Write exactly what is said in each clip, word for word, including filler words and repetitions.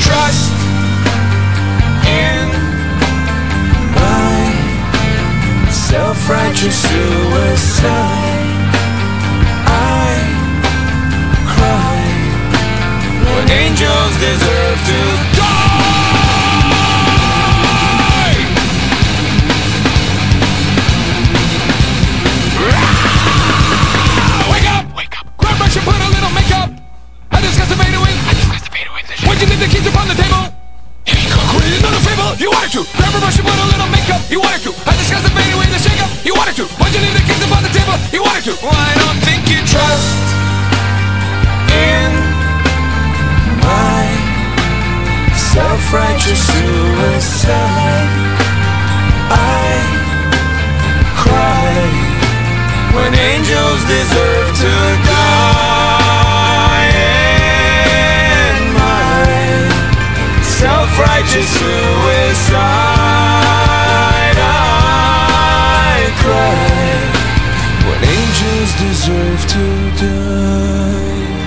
trust in my self-righteous suicide. I cry when angels deserve to die. Wake up! Wake up! Grab brush and put a little makeup. I discuss the fade away. I discuss the fade away. Why'd you leave the keys upon the table? Here you go. Create another fable. You wanted to. Grab a brush and put a little makeup. You wanted to. I discuss the fade away, the shake up. You wanted to. Why'd you leave the keys upon the table? You wanted to. Well, I don't think you trust in my self-righteous suicide. I cry when angels deserve to die. In my self-righteous suicide, I cry when angels deserve to die.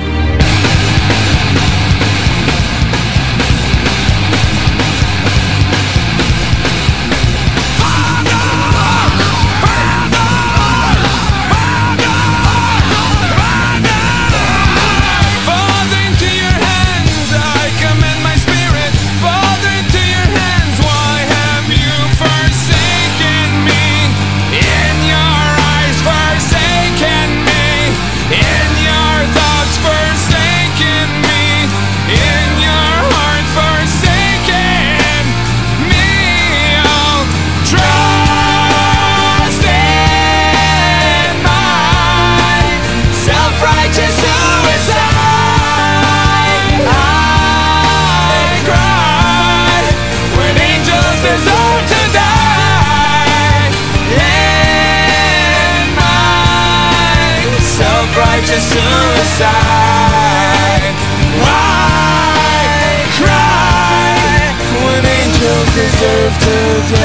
Righteous suicide. Why cry when angels deserve to die?